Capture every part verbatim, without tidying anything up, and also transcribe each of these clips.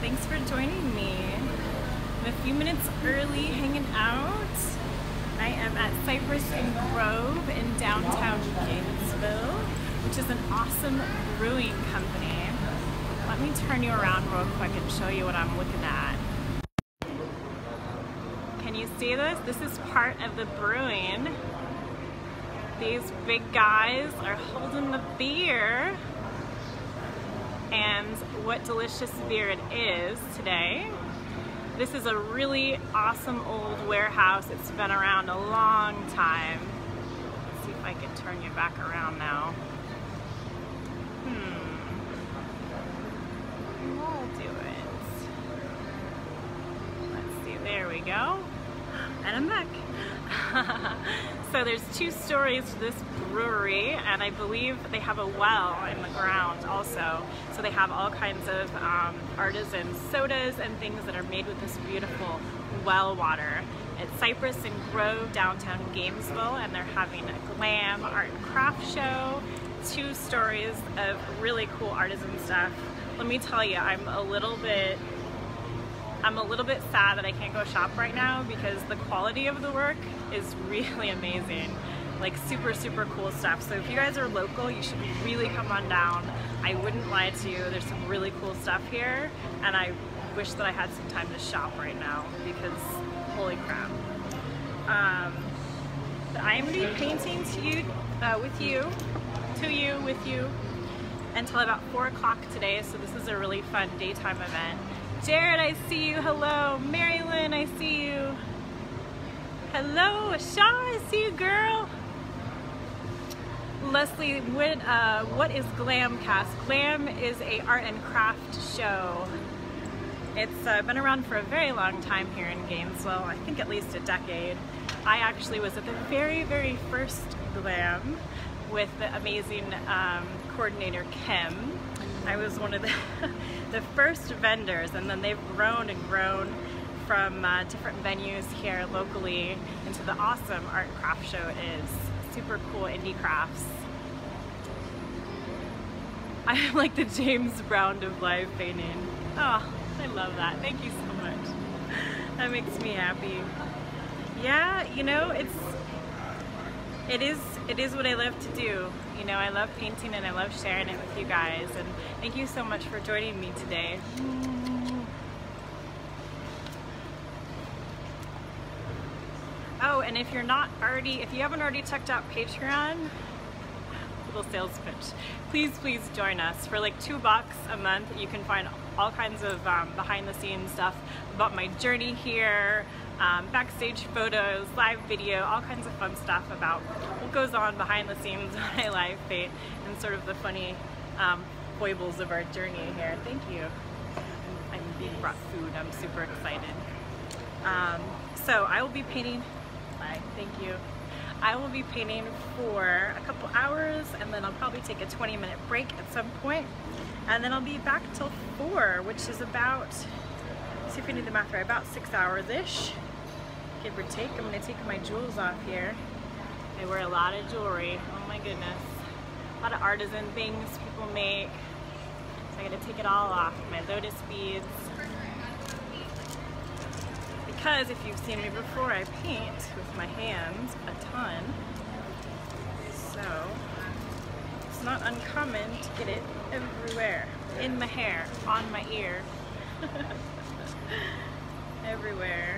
Thanks for joining me. I'm a few minutes early hanging out. I am at Cypress and Grove in downtown Gainesville, which is an awesome brewing company. Let me turn you around real quick and show you what I'm looking at. Can you see this? This is part of the brewing. These big guys are holding the beer. And what delicious beer it is today. This is a really awesome old warehouse. It's been around a long time. Let's see if I can turn you back around now. Hmm. We'll do it. Let's see, there we go. And I'm back. So there's two stories to this brewery, and I believe they have a well in the ground also. So they have all kinds of um, artisan sodas and things that are made with this beautiful well water. It's Cypress and Grove, downtown Gainesville, and they're having a GLAM art and craft show. Two stories of really cool artisan stuff. Let me tell you, I'm a little bit I'm a little bit sad that I can't go shop right now because the quality of the work is really amazing. Like super, super cool stuff. So if you guys are local, you should really come on down. I wouldn't lie to you, there's some really cool stuff here, and I wish that I had some time to shop right now because holy crap. Um, I am going to be painting to you, uh, with you, to you, with you, until about four o'clock today, so this is a really fun daytime event. Jared, I see you. Hello. Mary Lynn, I see you. Hello. Asha, I see you, girl. Leslie, what, uh, what is GLAMcast? GLAM is a art and craft show. It's uh, been around for a very long time here in Gainesville. I think at least a decade. I actually was at the very, very first GLAM with the amazing um, coordinator, Kim. I was one of the, the first vendors, and then they've grown and grown from uh, different venues here locally into the awesome art and craft show it is. Super cool indie crafts. I'm like the James Brown of live painting. Oh, I love that. Thank you so much. That makes me happy. Yeah, you know, it's It is, it is what I love to do. You know, I love painting and I love sharing it with you guys. And thank you so much for joining me today. Oh, and if you're not already, if you haven't already checked out Patreon, little sales pitch, please, please join us. For like two bucks a month, you can find all kinds of um, behind the scenes stuff about my journey here, um, backstage photos, live video, all kinds of fun stuff about what goes on behind the scenes when I live paint and sort of the funny um, foibles of our journey here. Thank you. I'm, I'm being brought food. I'm super excited. Um, so I will be painting. Bye. Thank you. I will be painting for a couple hours, and then I'll probably take a twenty minute break at some point, and then I'll be back till four, which is about, see if we need the math right, about six hours ish, give or take. I'm going to take my jewels off here. I wear a lot of jewelry. Oh my goodness. A lot of artisan things people make. So I got to take it all off. My lotus beads. Because if you've seen me before, I paint with my hands a ton. So it's not uncommon to get it everywhere. In my hair, on my ear. Everywhere.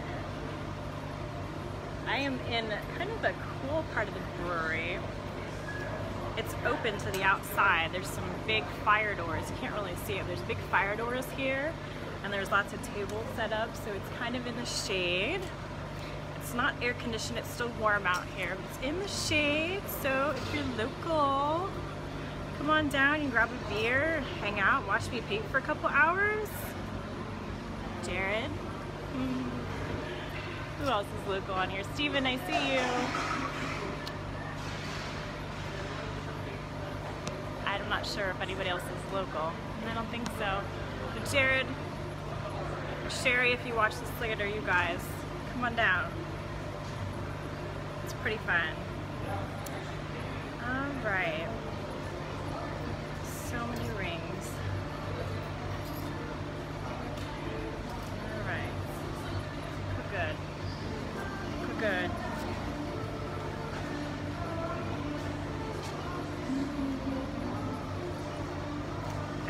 I am in kind of the cool part of the brewery. It's open to the outside. There's some big fire doors. You can't really see it. There's big fire doors here, and there's lots of tables set up, so it's kind of in the shade. It's not air conditioned, it's still warm out here. It's in the shade, so if you're local, come on down and grab a beer, hang out, watch me paint for a couple hours. Jared. Mm. Who else is local on here? Steven, I see you. I'm not sure if anybody else is local. I don't think so. But Jared, Sherry, if you watch this later, you guys, come on down. It's pretty fun. Alright. So many rings.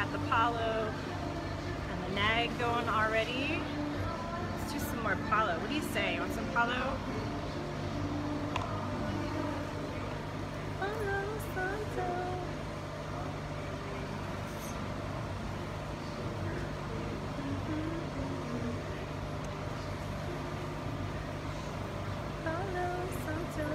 got the Palo and the Nag going already. Let's do some more Palo. What do you say? You want some Palo? Palo Santo. Palo Santo.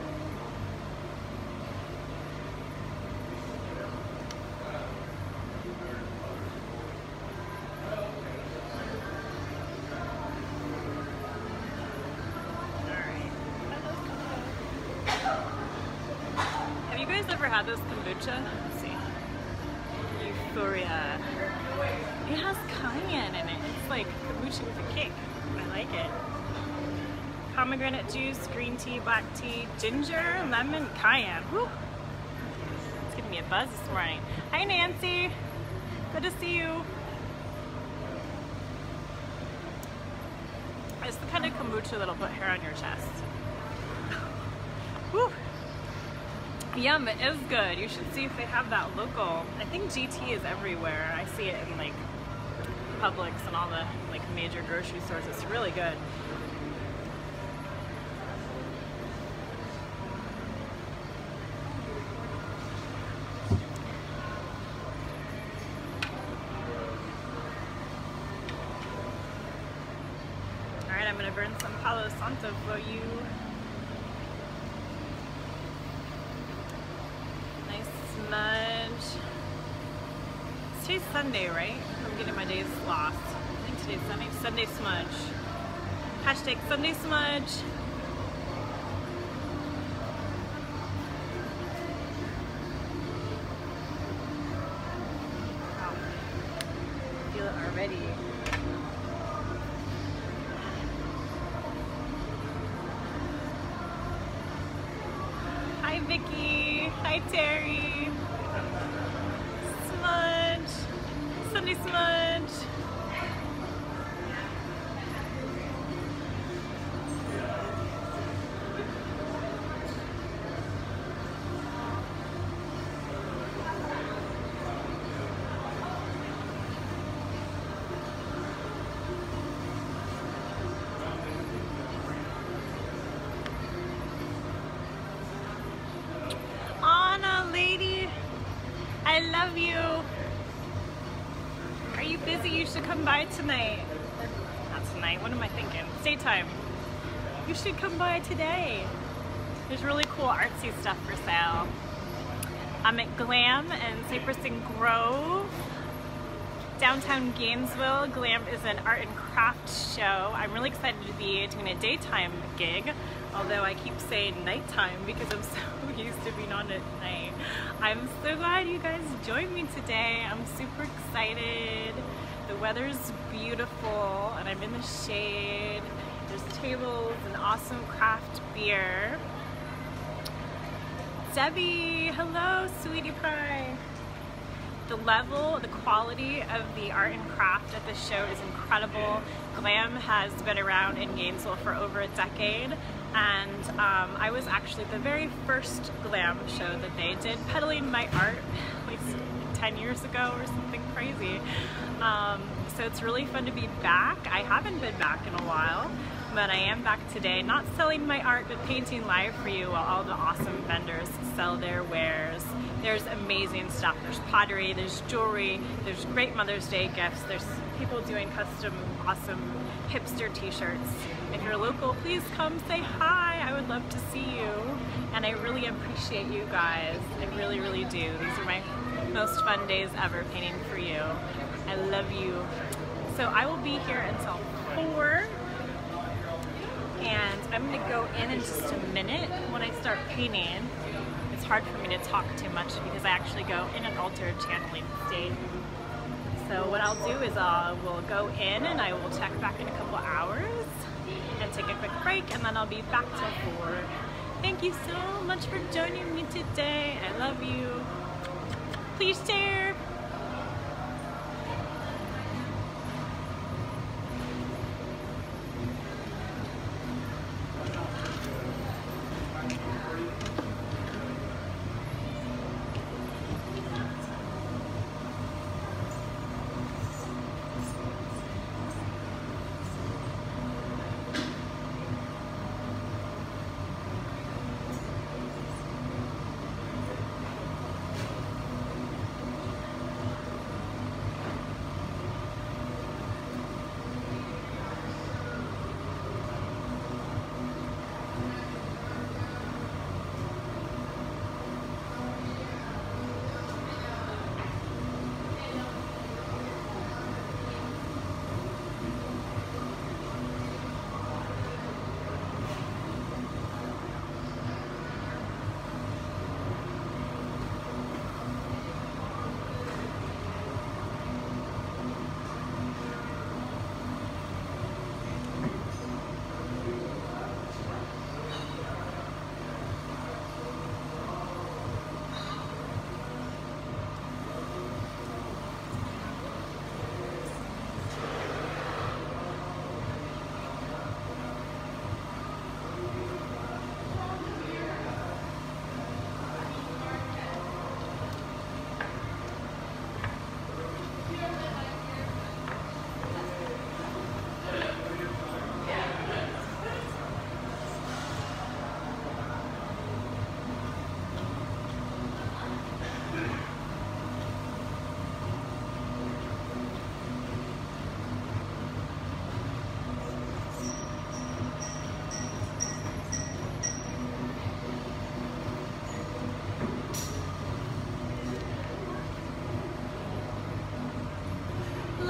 Ever had this kombucha? Let's see. Euphoria. It has cayenne in it. It's like kombucha with a kick. I like it. Pomegranate juice, green tea, black tea, ginger, lemon, cayenne. Woo. It's giving me a buzz this morning. Hi Nancy. Good to see you. It's the kind of kombucha that'll put hair on your chest. Woo. Yum, it is good. You should see if they have that local. I think G T is everywhere. I see it in like Publix and all the like major grocery stores. It's really good. All right, I'm gonna burn some Palo Santo for you. Smudge. Today's Sunday, right? I'm getting my days lost. I think today's Sunday. Sunday smudge. Hashtag Sunday smudge. Wow. I feel it already. Hi Vicky. Hi Terry. Smudge. Sunday smudge. I love you. Are you busy? You should come by tonight. Not tonight. What am I thinking? It's daytime. You should come by today. There's really cool artsy stuff for sale. I'm at GLAM in Cypress and Grove, downtown Gainesville. GLAM is an art and craft show. I'm really excited to be doing a daytime gig, although I keep saying nighttime because I'm so used to being on at night. I'm so glad you guys joined me today. I'm super excited. The weather's beautiful and I'm in the shade. There's tables and awesome craft beer. Debbie, hello, sweetie pie. The level, the quality of the art and craft at this show is incredible. GLAM has been around in Gainesville for over a decade, and um, I was actually the very first GLAM show that they did, peddling my art like ten years ago or something crazy. Um, so it's really fun to be back. I haven't been back in a while, but I am back today, not selling my art, but painting live for you while all the awesome vendors sell their wares. There's amazing stuff. There's pottery, there's jewelry, there's great Mother's Day gifts, there's people doing custom, awesome hipster t-shirts. If you're local, please come say hi. I would love to see you. And I really appreciate you guys. I really, really do. These are my most fun days ever painting for you. I love you. So I will be here until four. And I'm gonna go in in just a minute. When I start painting, it's hard for me to talk too much because I actually go in an altered channeling state. So what I'll do is I will go in and I will check back in a couple hours and take a quick break, and then I'll be back till four. Thank you so much for joining me today. I love you. Please share.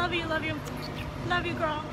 Love you, love you. Love you, girl.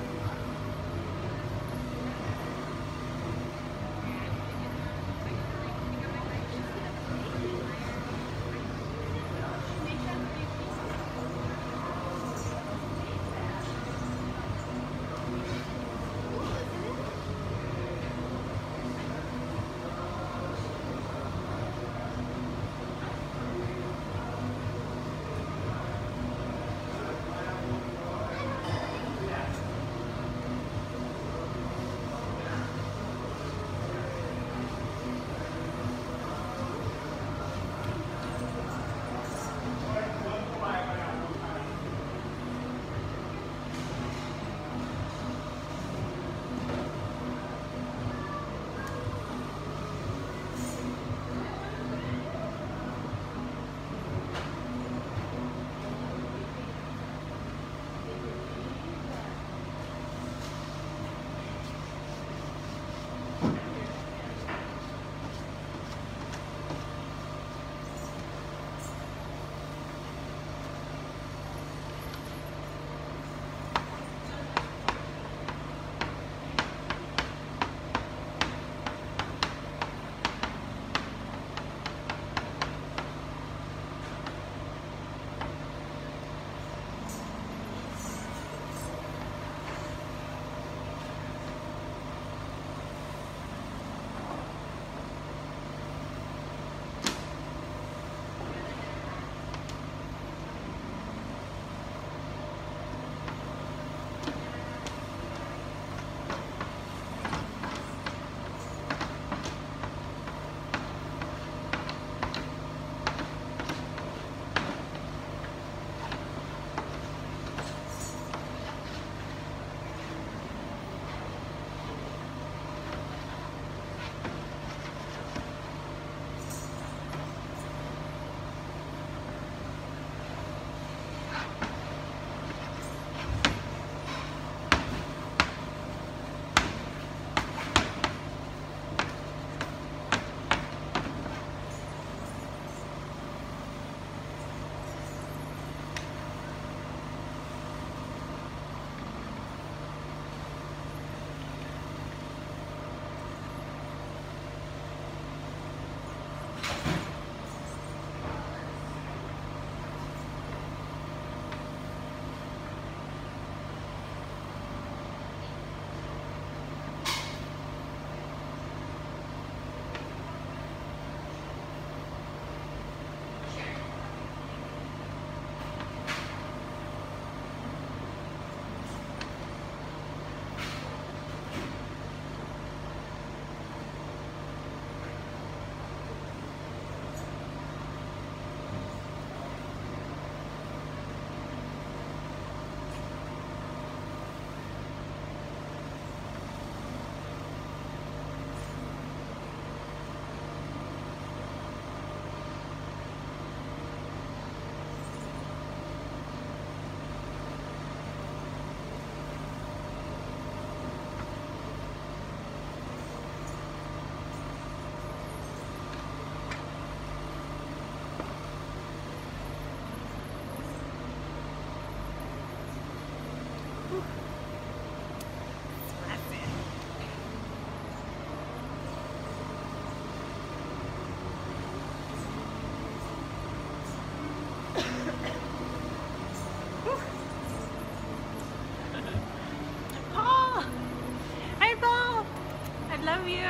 love you.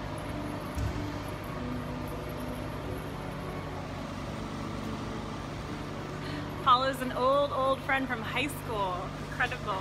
Paula's an old, old friend from high school. Incredible.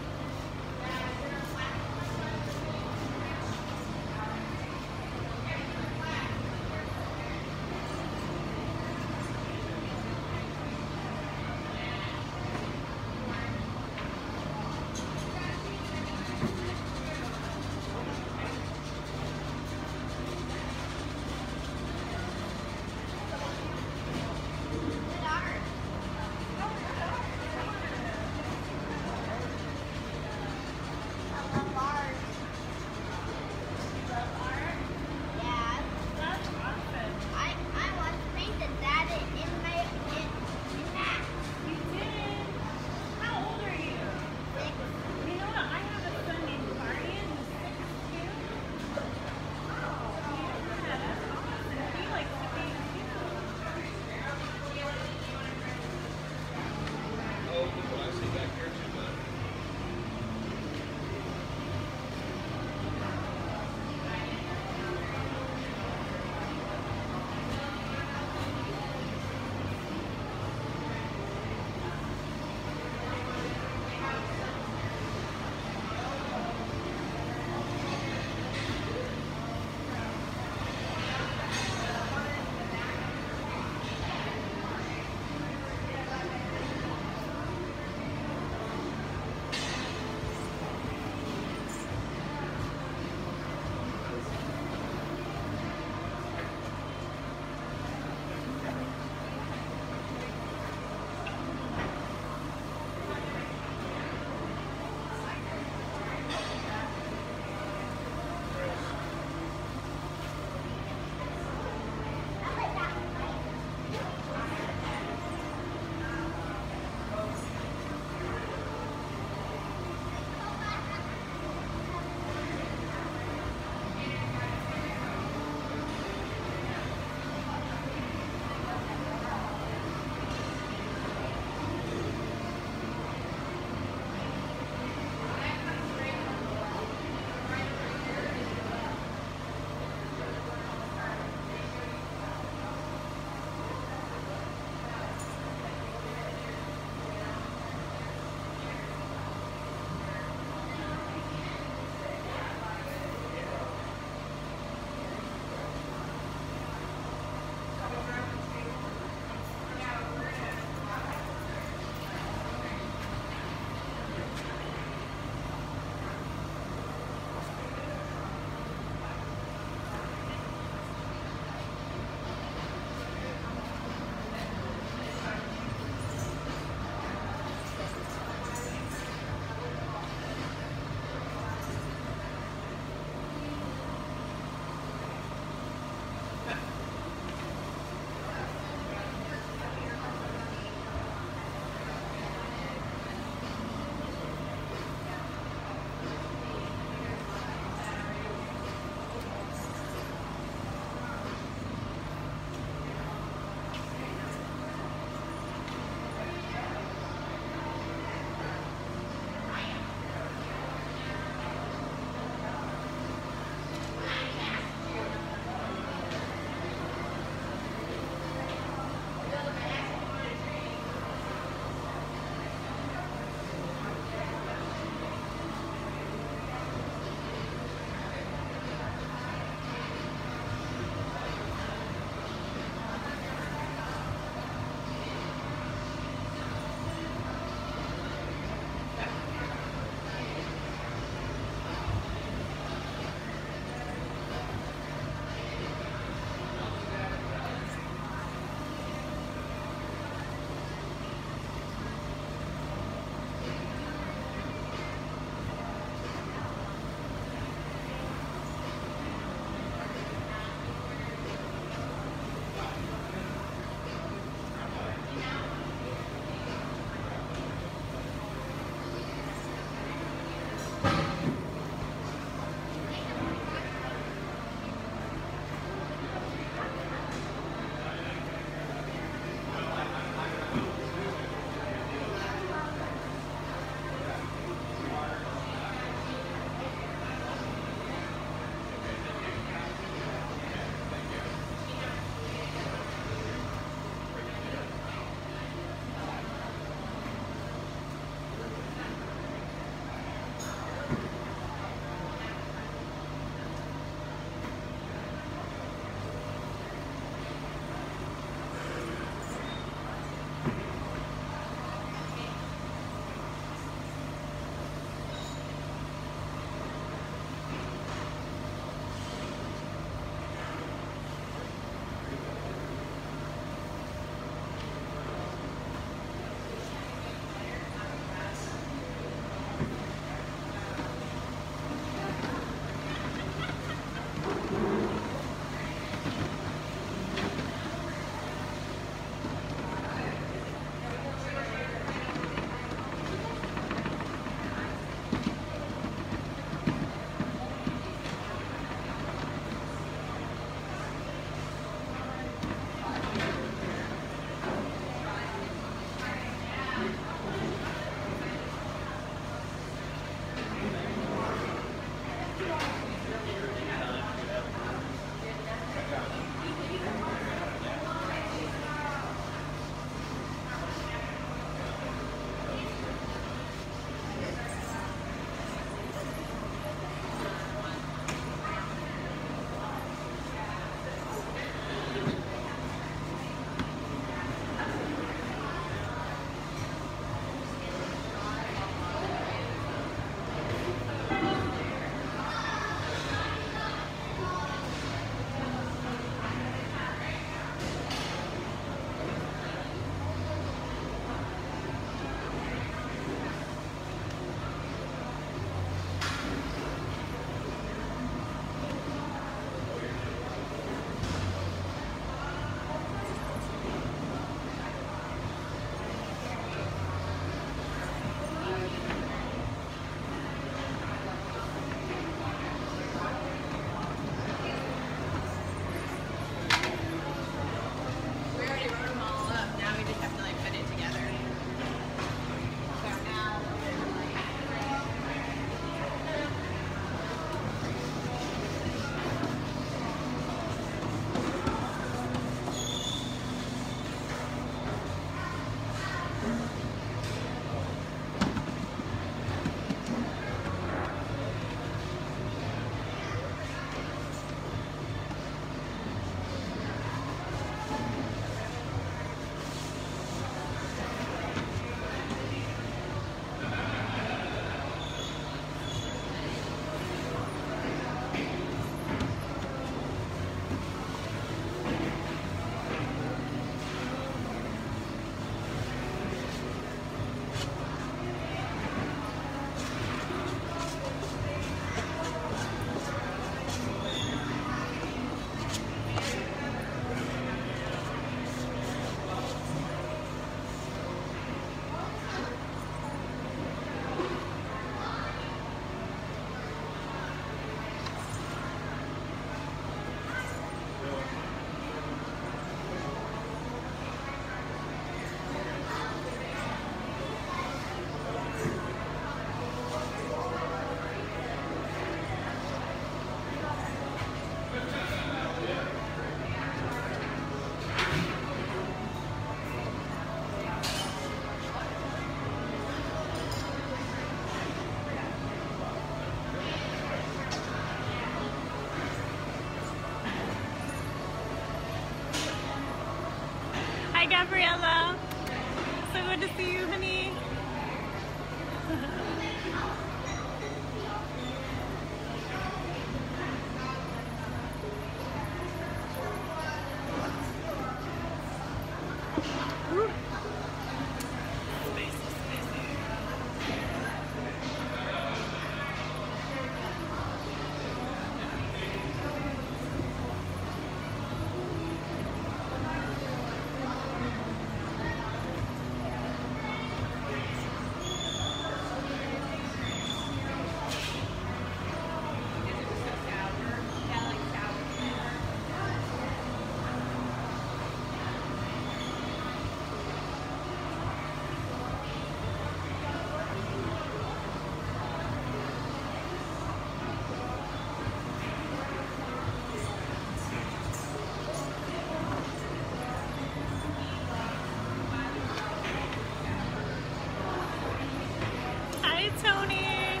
Tony.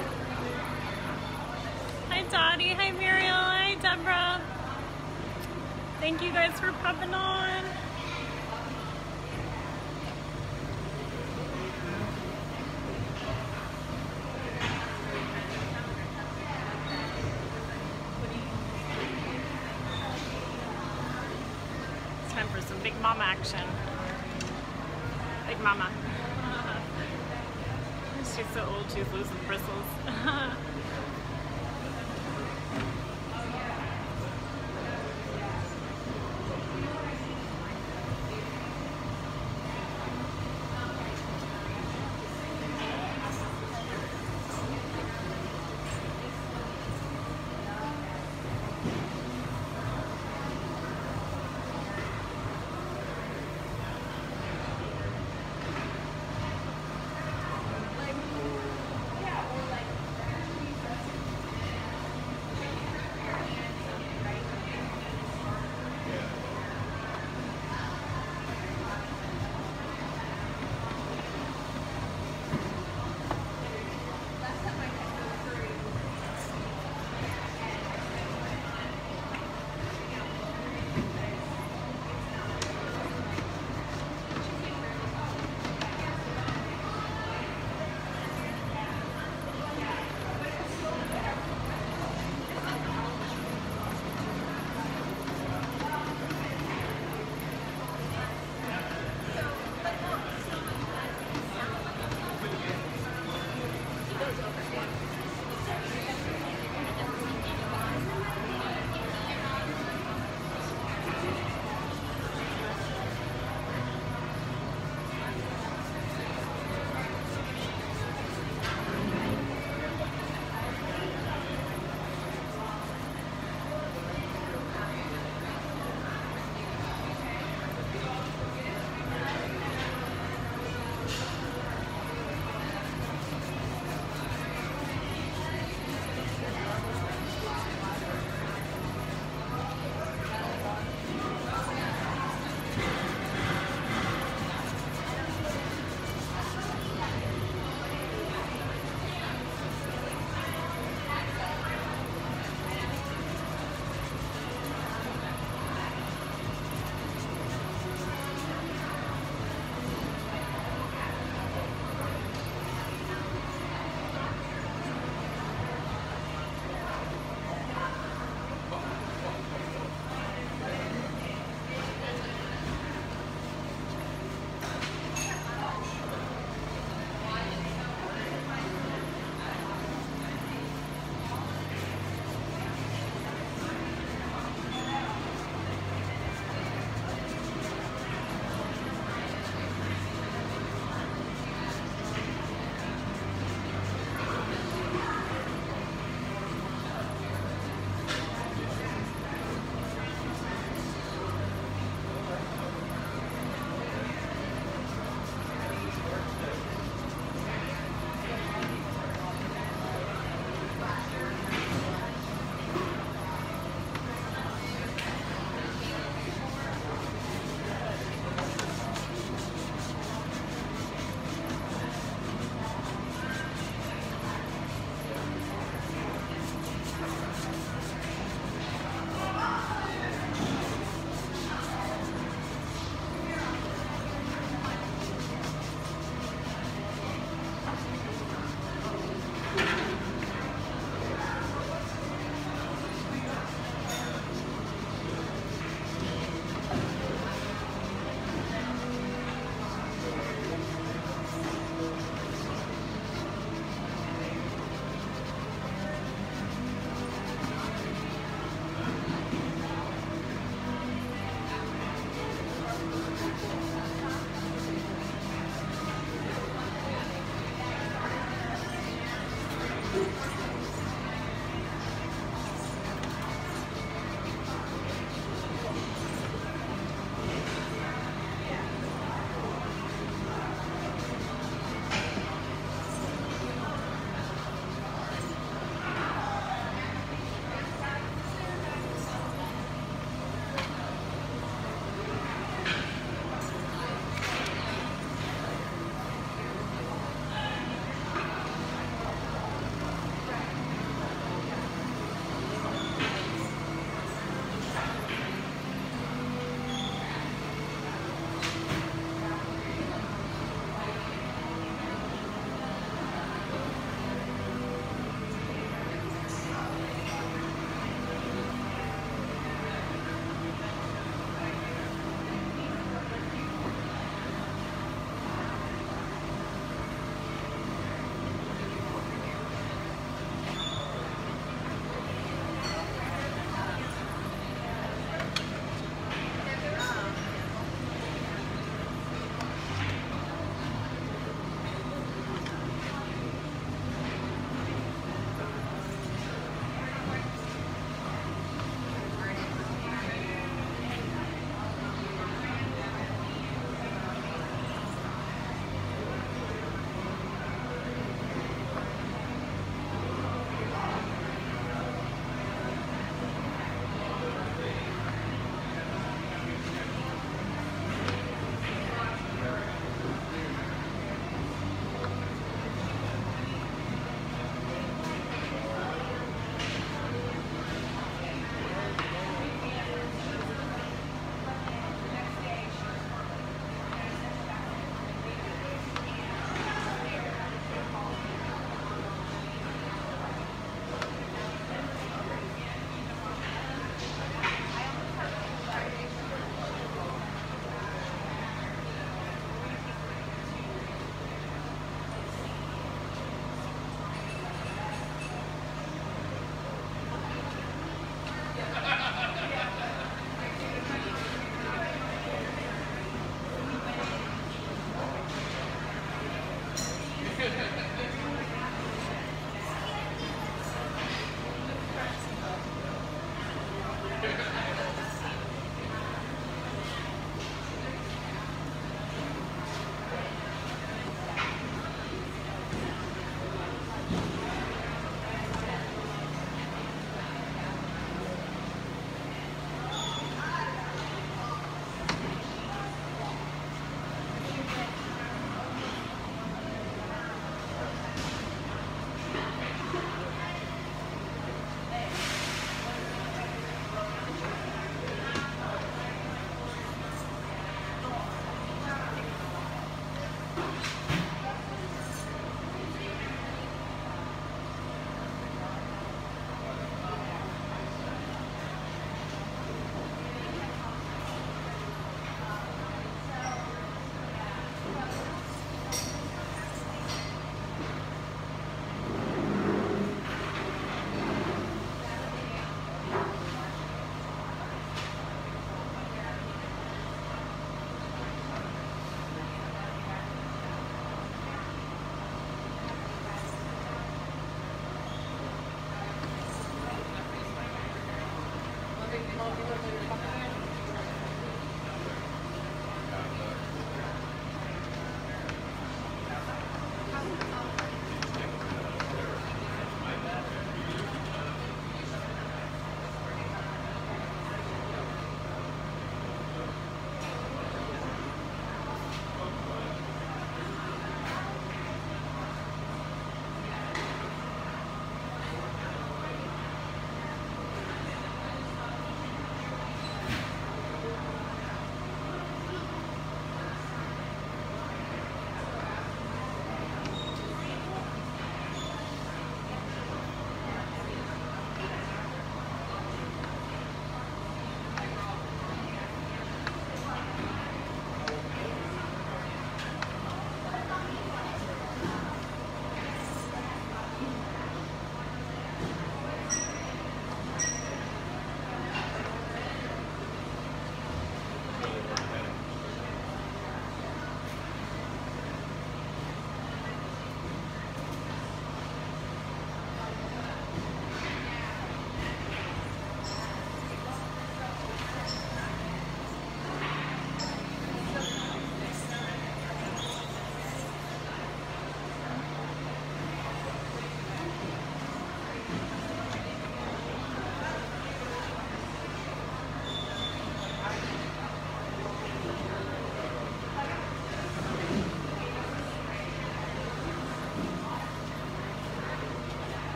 Hi, Dottie. Hi, Muriel. Hi, Deborah. Thank you guys for popping on. It's time for some Big Mama action. Big Mama. She's so old, she's losing bristles.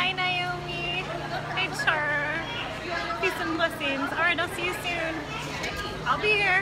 Hi, Naomi. Hi, Char. Peace and blessings. All right, I'll see you soon. I'll be here.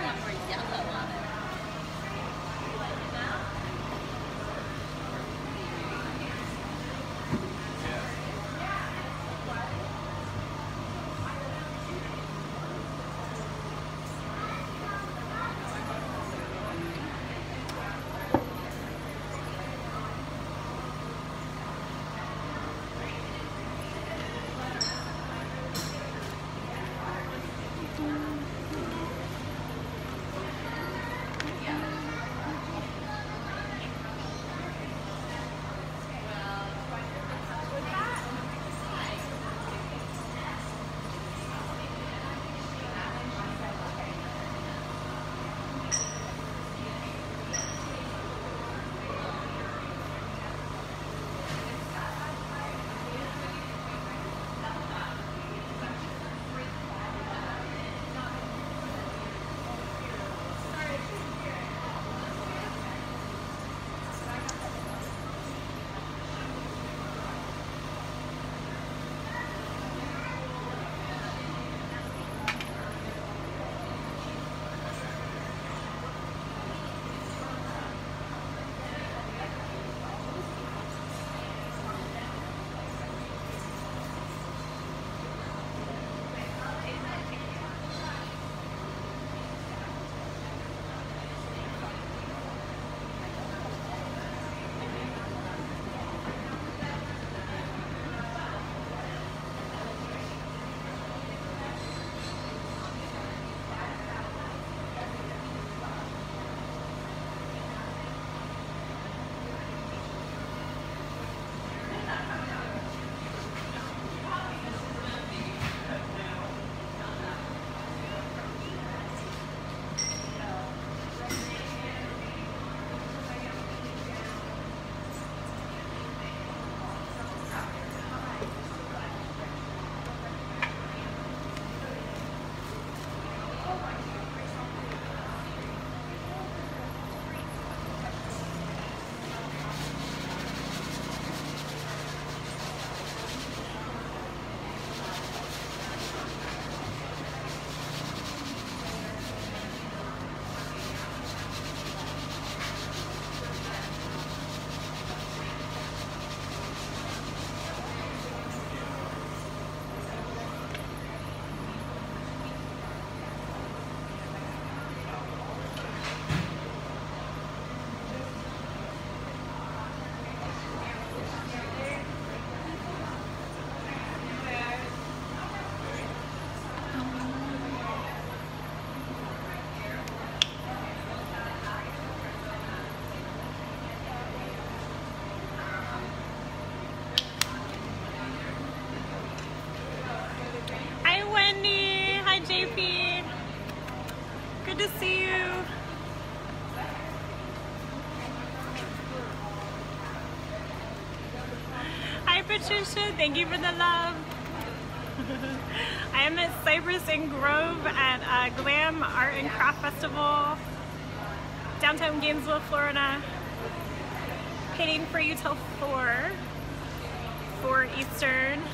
Good to see you. Hi Patricia, thank you for the love. I am at Cypress and Grove at uh, GLAM Art and Craft Festival, downtown Gainesville, Florida. Painting for you till four, four Eastern.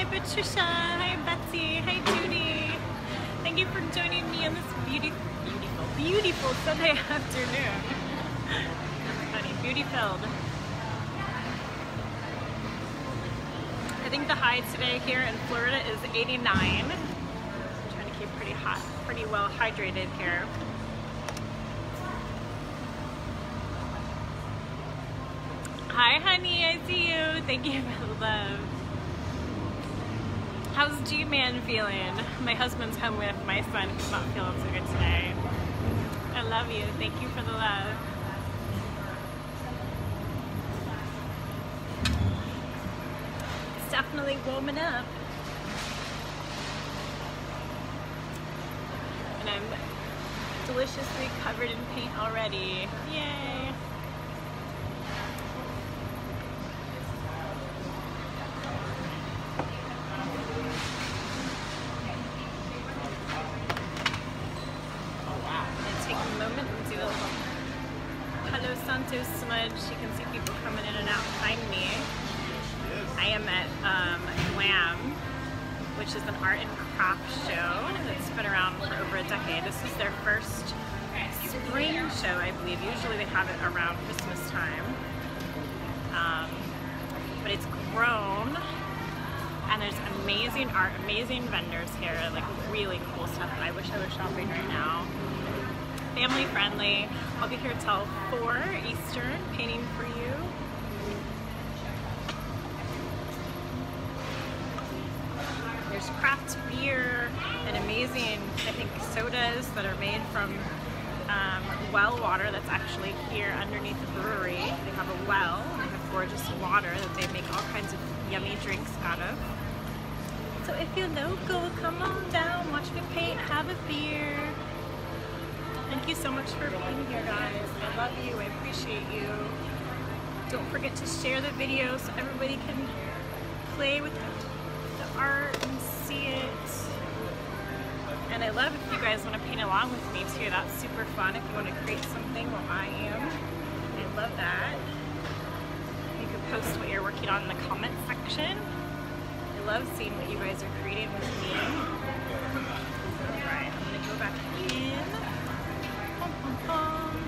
Patricia. Hi, Betsy. Hi, Judy. Thank you for joining me on this beauty, beautiful, beautiful Sunday afternoon. That's funny. Beauty filled. I think the high today here in Florida is eighty-nine. I'm trying to keep pretty hot, pretty well hydrated here. Hi, honey. I see you. Thank you for the love. How's G-Man feeling? My husband's home with my son. He's not feeling so good today. I love you. Thank you for the love. It's definitely warming up. And I'm deliciously covered in paint already. Yay! Smudge. You can see people coming in and out behind me. I am at um, GLAM, which is an art and craft show that's been around for over a decade. This is their first spring show, I believe. Usually they have it around Christmas time. Um, but it's grown, and there's amazing art, amazing vendors here, like really cool stuff. I wish I was shopping right now. Family friendly. I'll be here till four Eastern, painting for you. There's craft beer and amazing, I think, sodas that are made from um, well water that's actually here underneath the brewery. They have a well, and they have gorgeous water that they make all kinds of yummy drinks out of. So if you're local, come on down, watch me paint, have a beer. Thank you so much for being here, guys. I love you. I appreciate you. Don't forget to share the video so everybody can play with the art and see it. And I love if you guys want to paint along with me too. That's super fun if you want to create something while I am. I love that. You can post what you're working on in the comment section. I love seeing what you guys are creating with me. Alright, I'm going to go back in. Um,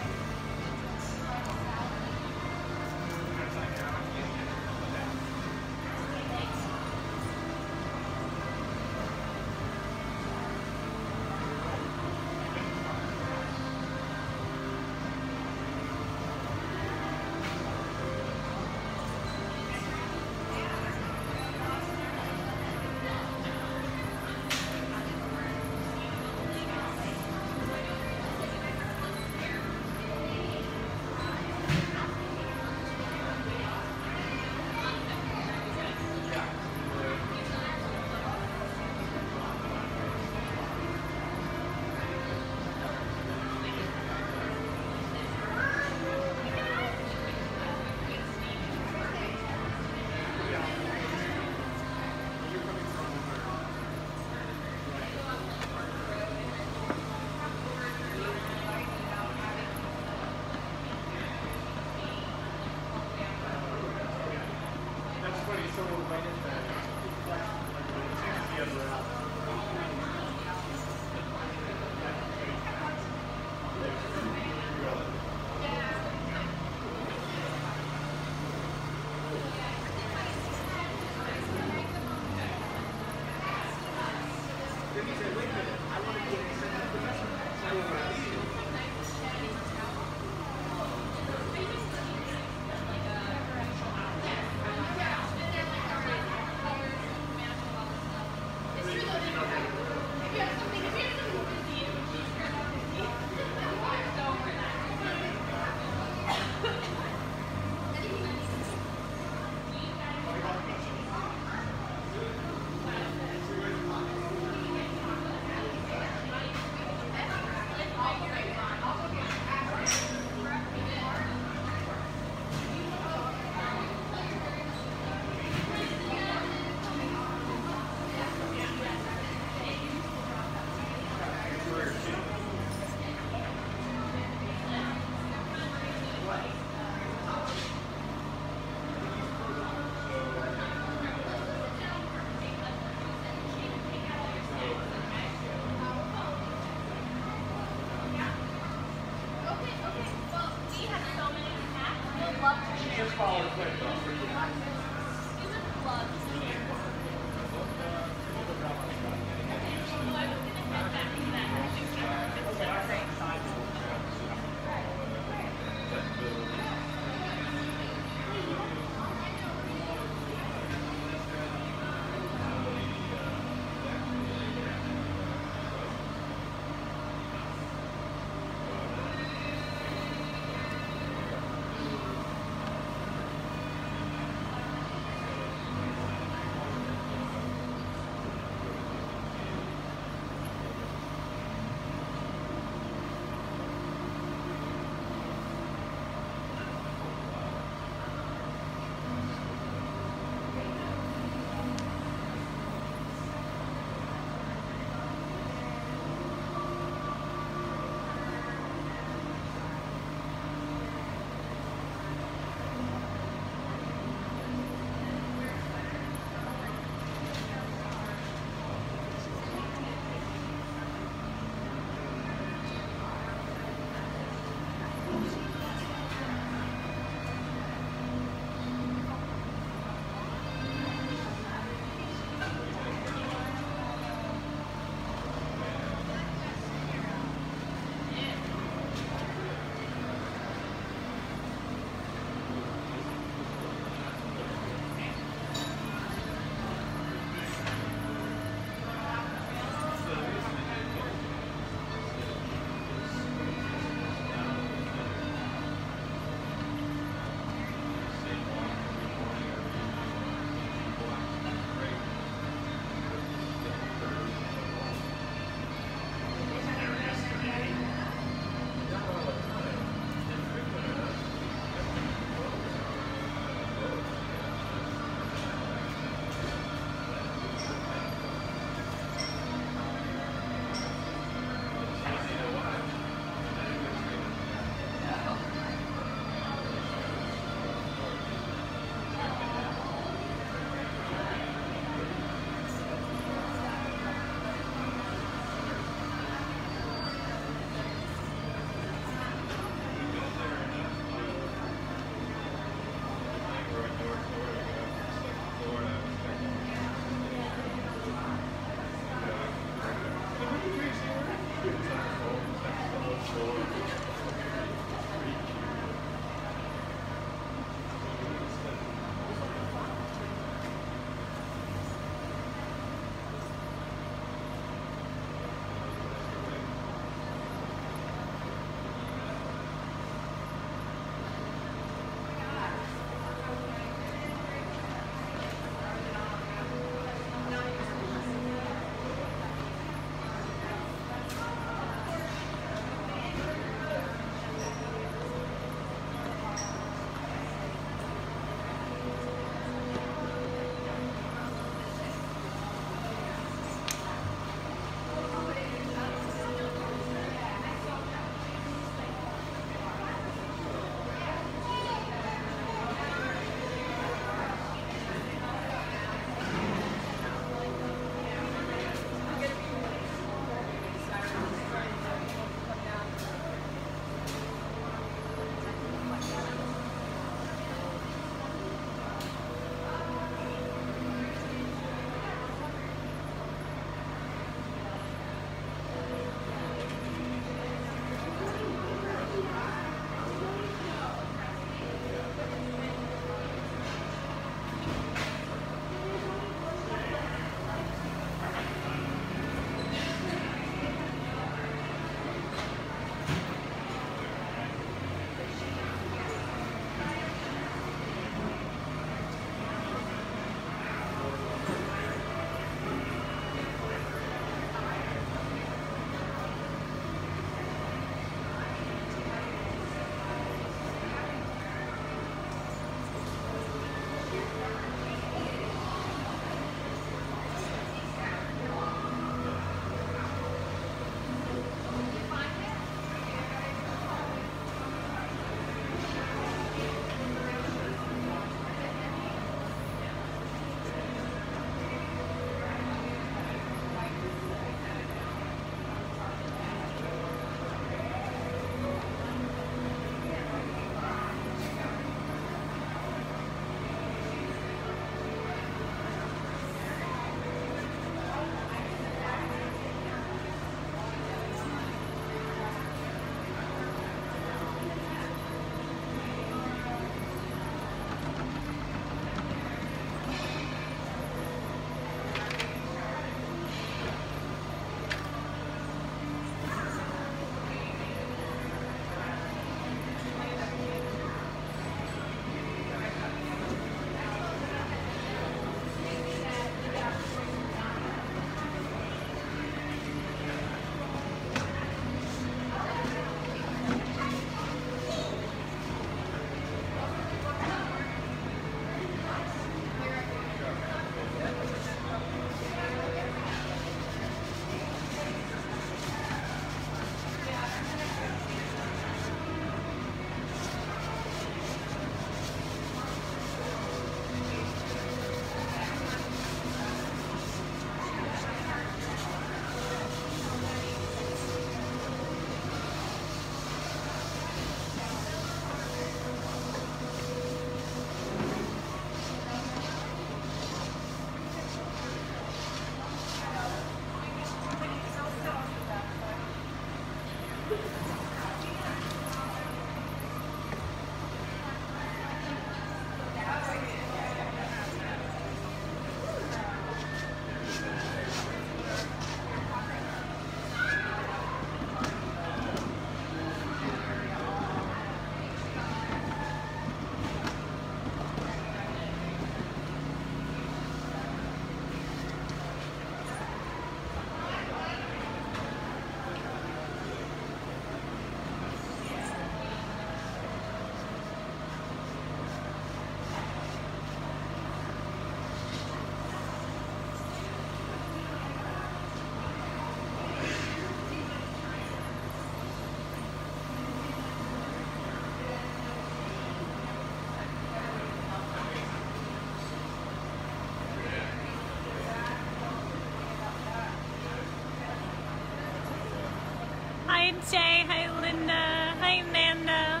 Hi Jay, hi Linda, hi Nanda.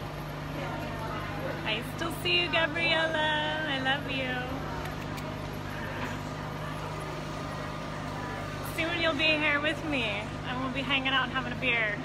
I still see you, Gabriella. I love you. Soon you'll be here with me and we'll be hanging out and having a beer.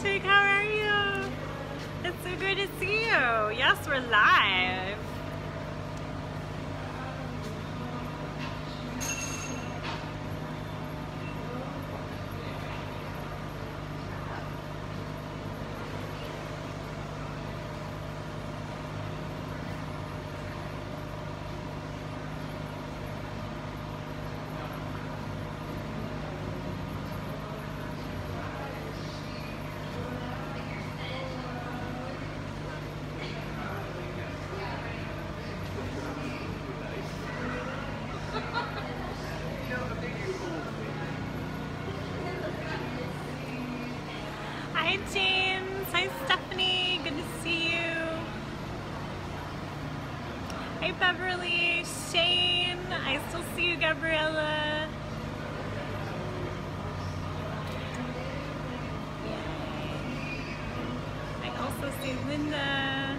Chick, how are you? It's so good to see you. Yes, we're live. Hi James, hi Stephanie, good to see you. Hey Beverly, Shane, I still see you Gabriella. Yay. I also see Linda.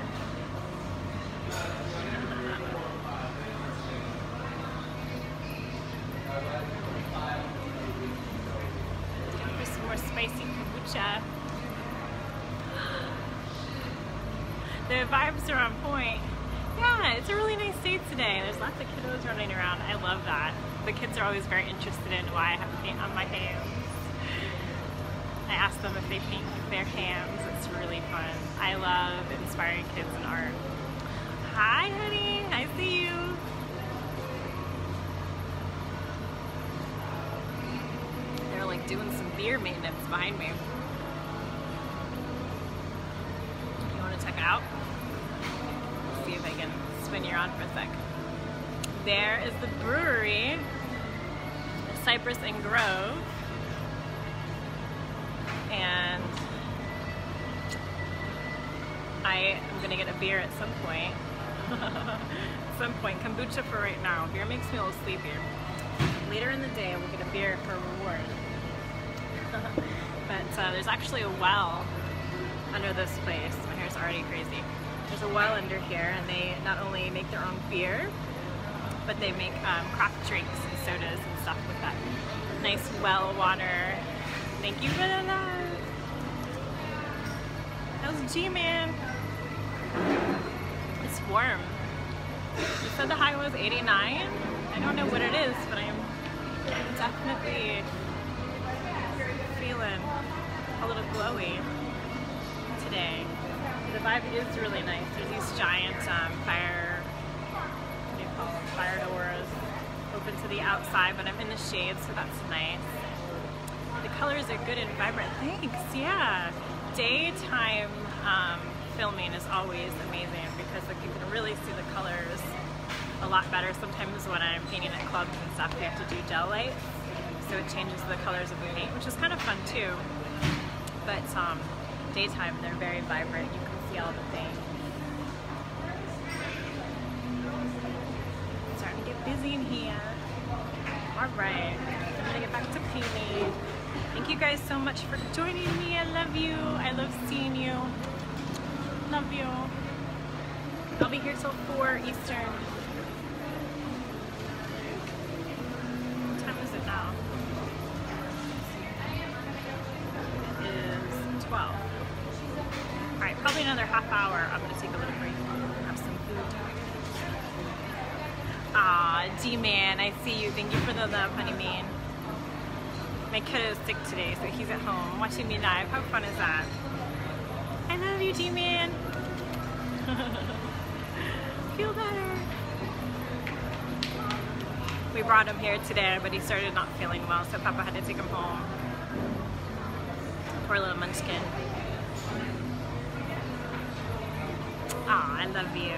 Time for some more spicy kombucha. The vibes are on point. Yeah, it's a really nice day today. There's lots of kiddos running around. I love that. The kids are always very interested in why I have paint on my hands. I ask them if they paint with their hands. It's really fun. I love inspiring kids in art. Hi, honey. I see you. They're like doing some beer maintenance behind me. You want to check it out? See if I can spin you around for a sec. There is the brewery, Cypress and Grove, and I am gonna get a beer at some point. At some point, kombucha for right now. Beer makes me a little sleepy. Later in the day, we'll get a beer for a reward. But uh, there's actually a well under this place. My hair's already crazy. There's a well under here, and they not only make their own beer, but they make um, craft drinks and sodas and stuff with that nice well water. Thank you for the love. How's G-Man? It's warm. You said the high was eighty-nine. I don't know what it is, but I'm definitely feeling a little glowy today. The vibe is really nice. There's these giant um, fire, what do you call them, fire doors open to the outside, but I'm in the shade, so that's nice. The colors are good and vibrant. Thanks, yeah. Daytime um, filming is always amazing because like, you can really see the colors a lot better. Sometimes when I'm painting at clubs and stuff, we have to do gel lights, so it changes the colors of the paint, which is kind of fun too. But um, daytime, they're very vibrant. You can see all the things. It's starting to get busy in here. All right, I'm gonna get back to painting. Thank you guys so much for joining me. I love you. I love seeing you. Love you. I'll be here till four Eastern. What time is it now? It is twelve. Alright, probably another half hour. I'm gonna take a little break, have some food. Ah, G-Man, I see you. Thank you for the love, honey man. My kiddo's sick today, so he's at home watching me live. How fun is that? I love you, G-Man. Feel better. We brought him here today, but he started not feeling well, so Papa had to take him home. Poor little munchkin. Aw, I love you.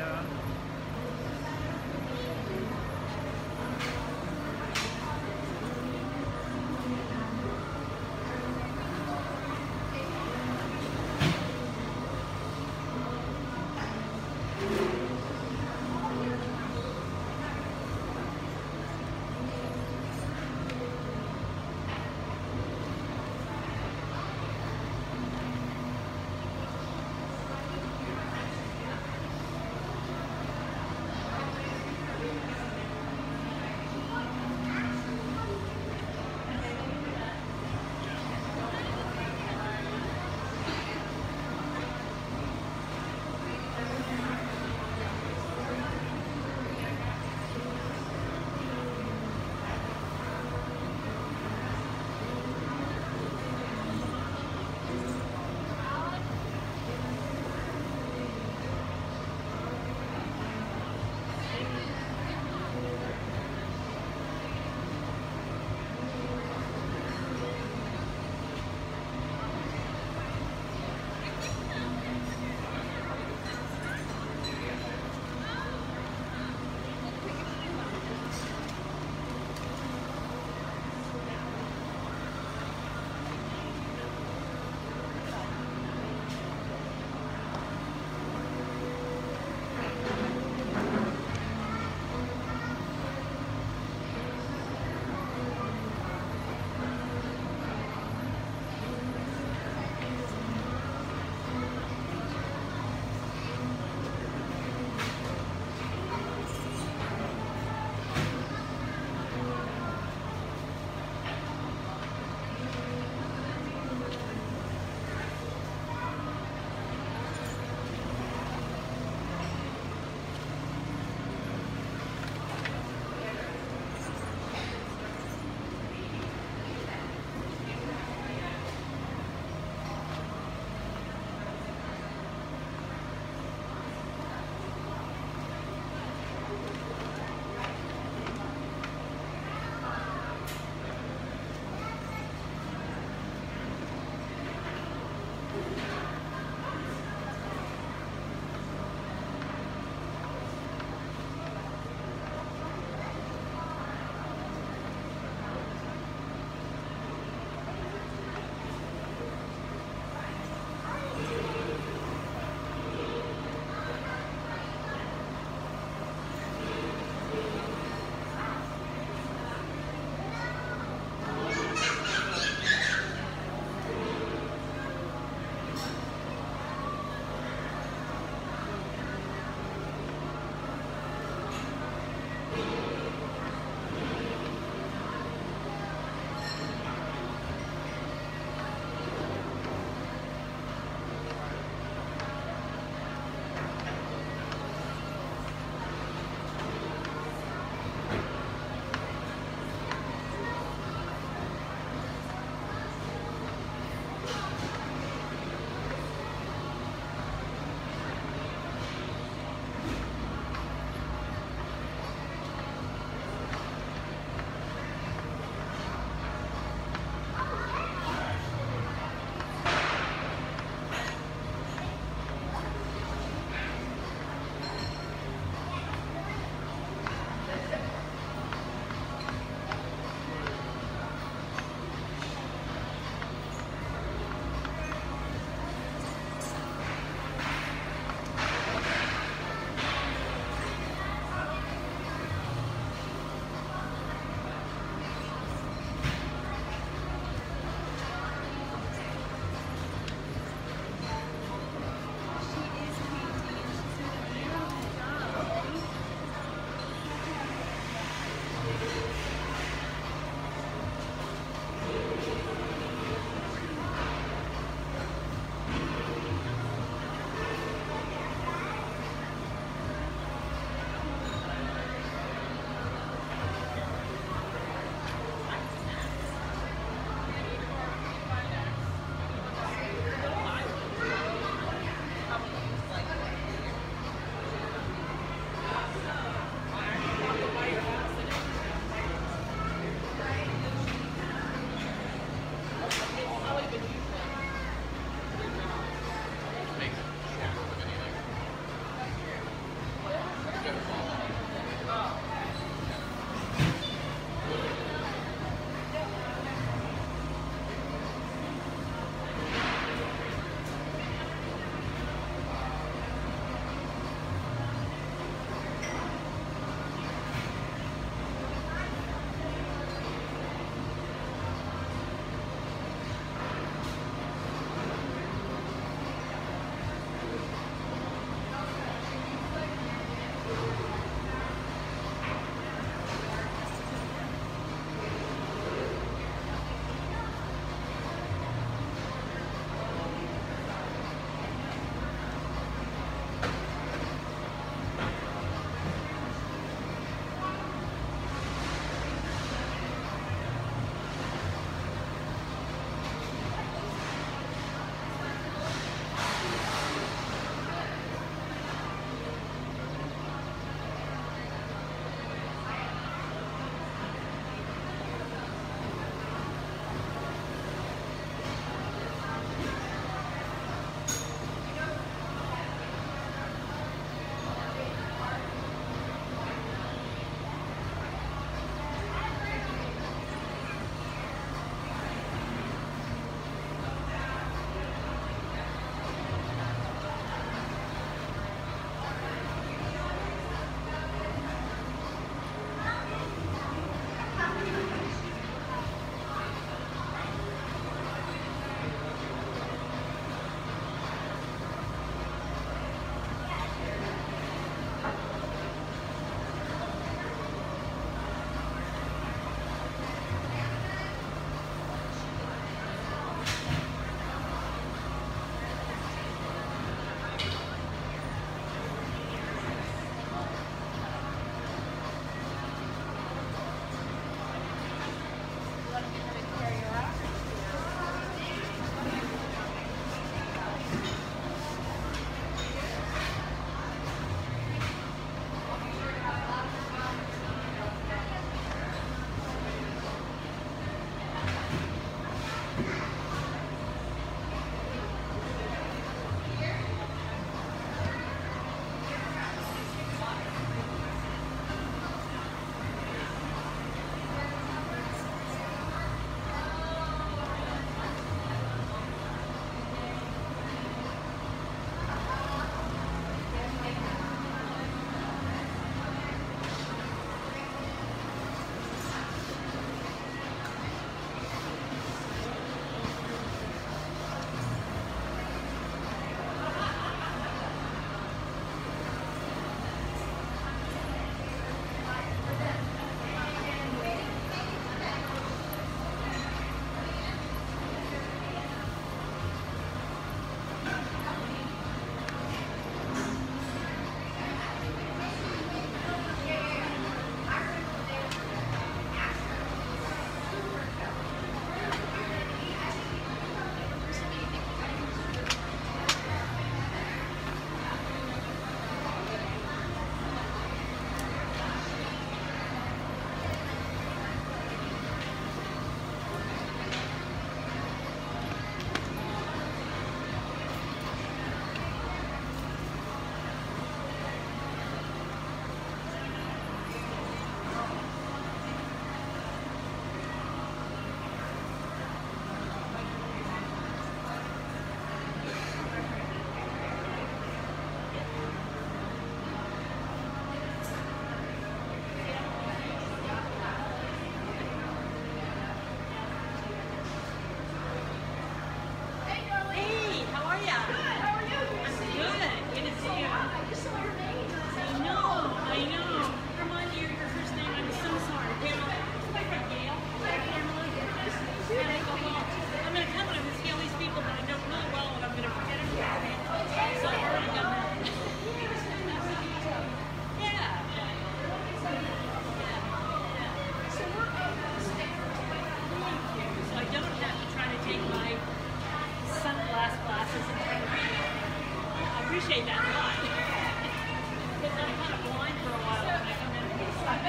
appreciate that a lot. Because I'm kind of blind for a while when I come in and get stuck.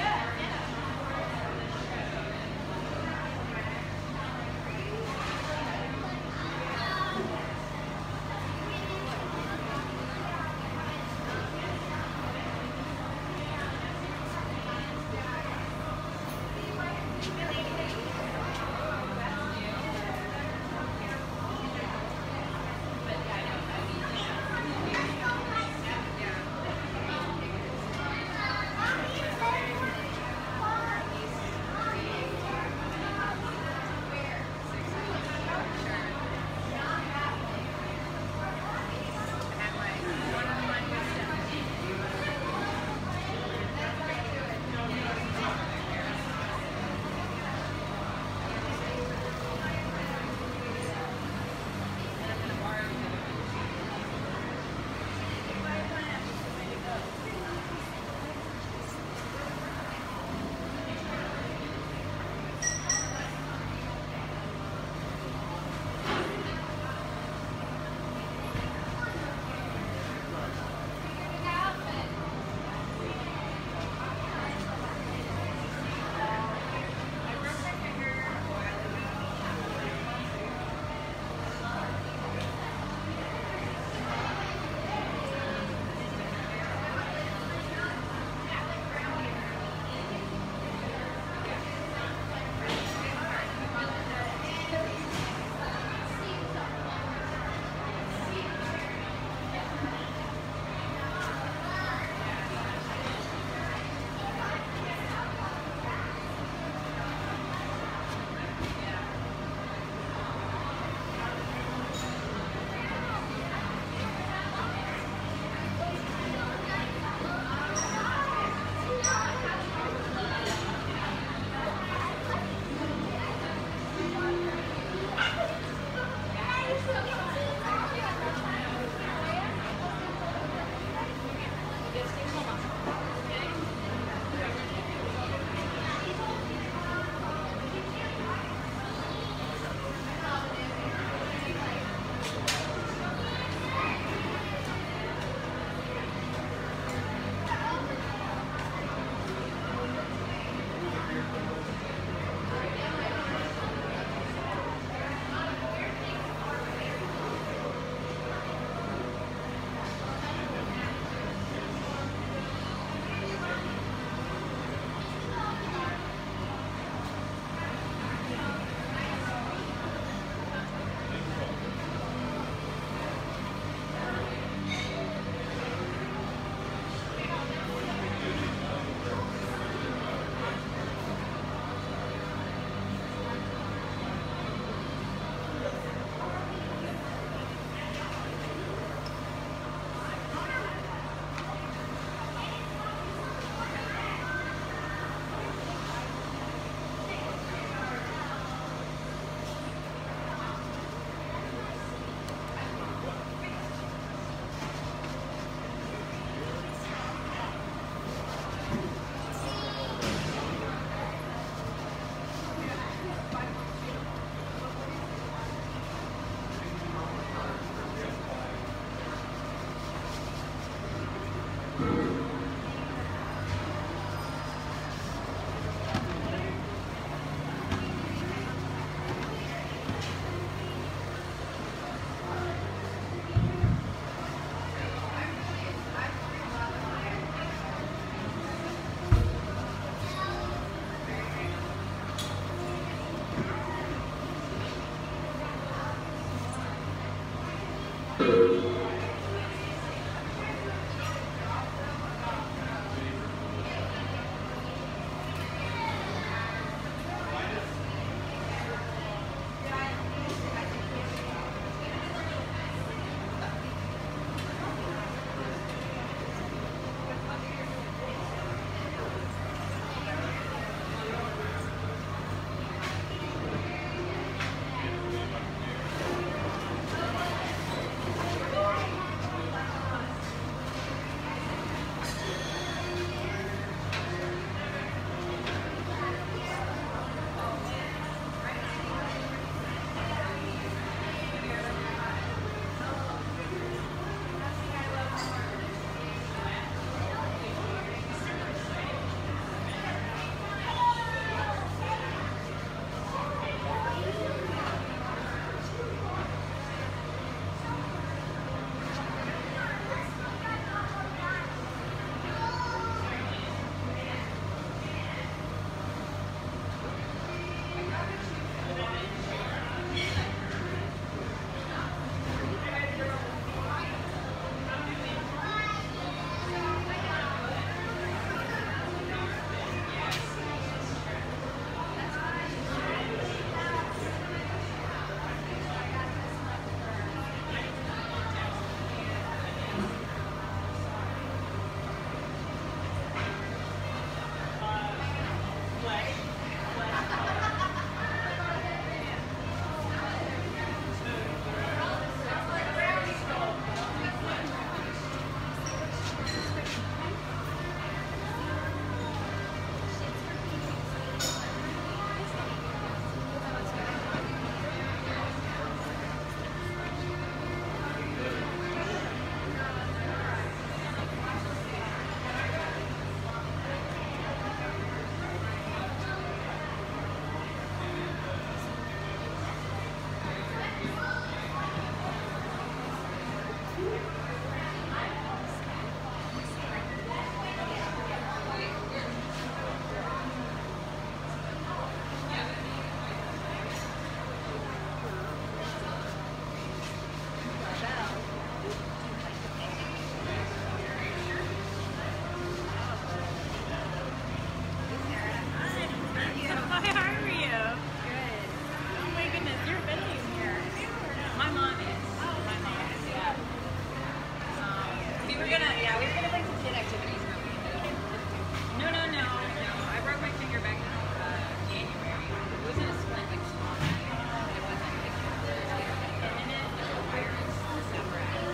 We're gonna, yeah, we were gonna bring some kid activities, but we No, no, no. no, I broke my finger back in uh, January. It wasn't a splint like small, but it wasn't like in it, like a virus separated.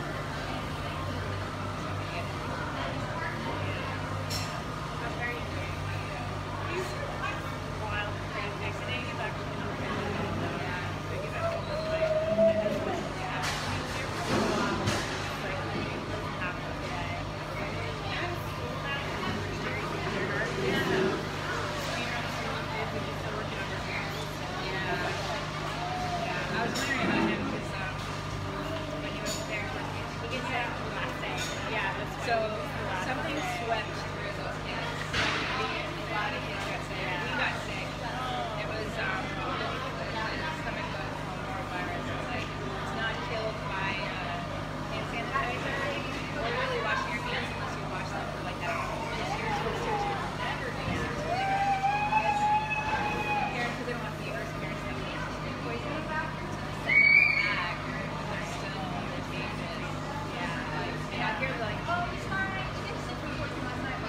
How very big. He's wild and crazy. So now you get back to the number. Yeah. So you get back to the number. Yeah. He's here for a while. Like, half of the day. Yeah. School now. Yeah. So, you know, if you're still working on your parents. Yeah. Yeah. I was wondering about him because um, when he was there, he gets sick last day. Yeah, that's So right. something swept through those kids. A lot of kids got sick. We got sick. It was um, stomach bug norovirus. It's like it's not killed by uh, hand sanitizer or really washing your hands unless you wash them for like that. It's yours, it's yours, it's never do that. It's really good. It's parents because they don't want fevers. Parents have food poisoning, so they send them back, but they're still contagious. Yeah, like they got here, they're like, oh, it's fine. We did some food poisoning last night.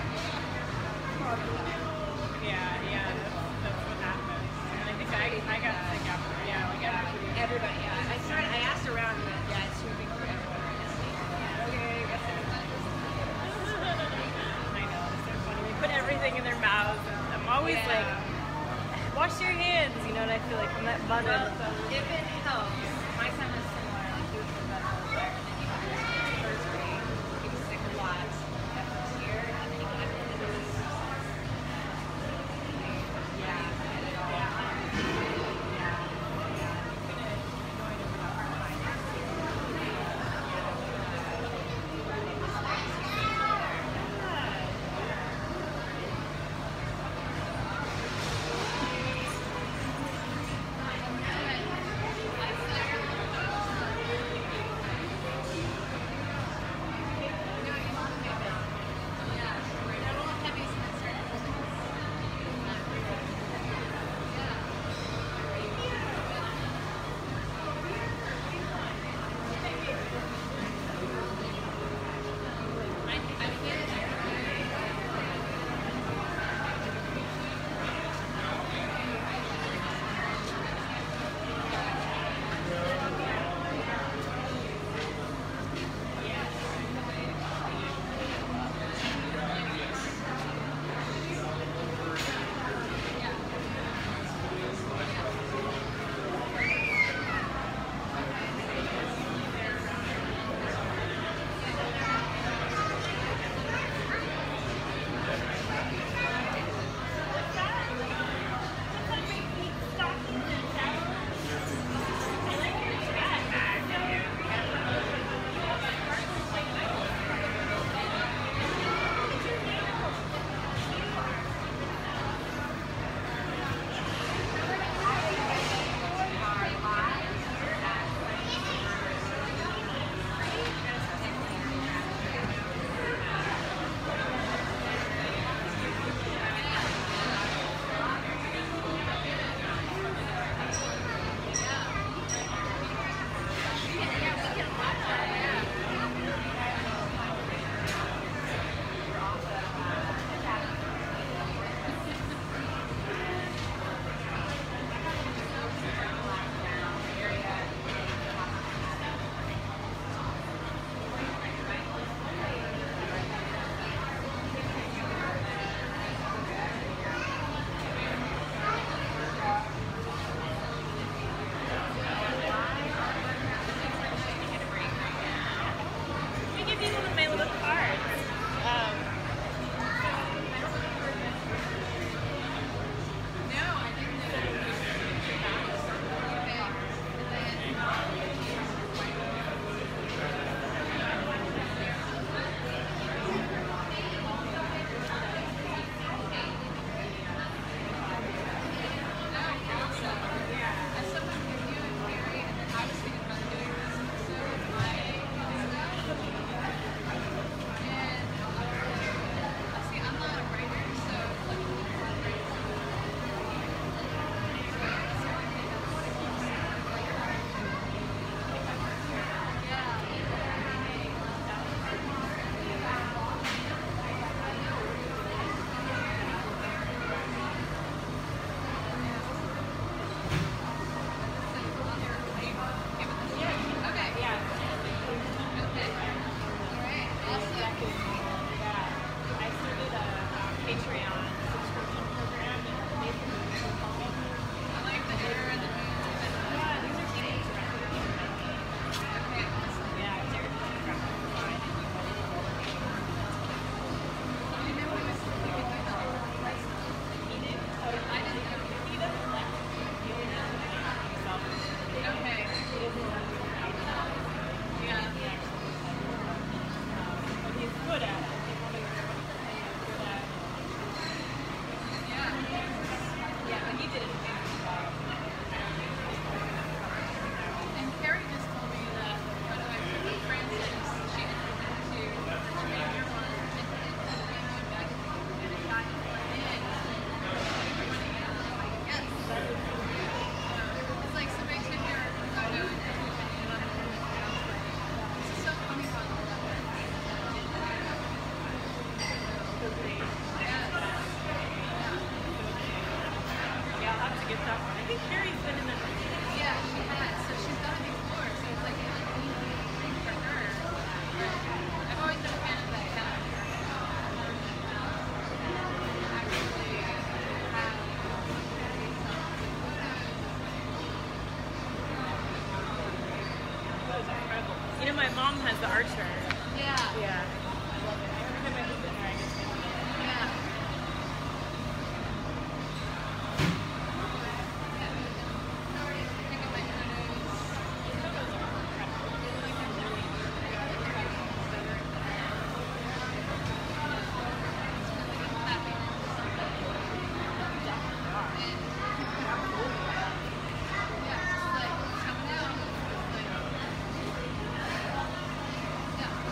Yeah, yeah, that's, that's what happened. And I think I, I got sick after, yeah, like everybody. Everybody, yeah. I started. I asked around, but yeah, it's too big for everyone right now. Yeah, okay, I guess it I know, it's so funny. They put everything in their mouths. And I'm always Yeah. like, wash your hands, you know, and I feel like I'm that mother. Well, if it helps, my son was similar. Like he was in the medical there, and then he went to first grade. He was sick a lot that first year, and then he got into this. Yeah, and it all. Yeah. I started a um, Patreon subscription program and they can do it. I like the air and the moon. Yeah, these are teenage friends. Okay, awesome. Yeah, they're just graphic design and you want to go over it. You know what was really good with that? He did. I didn't know. He doesn't like doing it himself. Okay. He doesn't like doing it himself. Yeah. He actually um, but he's good at it. He's one of the good at it. Yeah. Yeah, but he did it amazing job. And Carrie just told me that one of my Frances, she introduced to the junior one, and and we went back and it got in. We were running out. I'm like, yes. It's like somebody took your photo and put it in the other room. And I was like, this is so funny how all that works. Yeah, I'll have to get that one. I think Carrie's been in that one. Yeah, she has. So she's done it before. So it's like a easy thing for her. I've always been a fan of that calendar. Actually, have Those are incredible. You know, my mom has the Archer. yeah, Yeah. I love it. Every time I visit her, I get to yeah. Pick up my photos. Yeah, just like coming out. Like, yeah.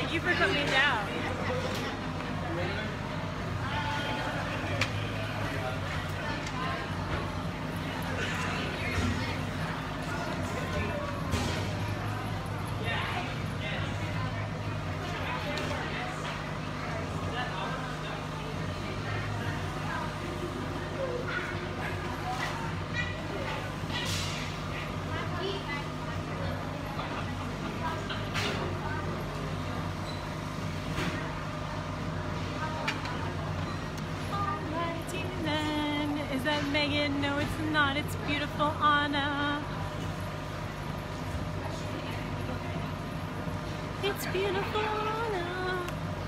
Thank you for coming down. Is that Megan? No, it's not. It's beautiful Anna. It's beautiful Anna.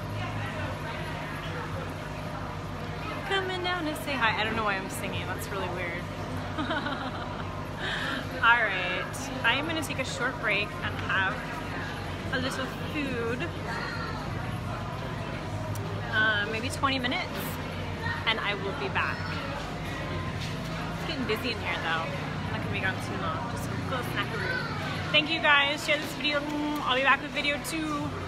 Coming down to say hi. I don't know why I'm singing. That's really weird. Alright. I am going to take a short break and have a little food. Uh, maybe twenty minutes. And I will be back. It's getting busy in here though. I'm not gonna be gone too long. Just a little snackaroo. Thank you guys. Share this video. I'll be back with video two.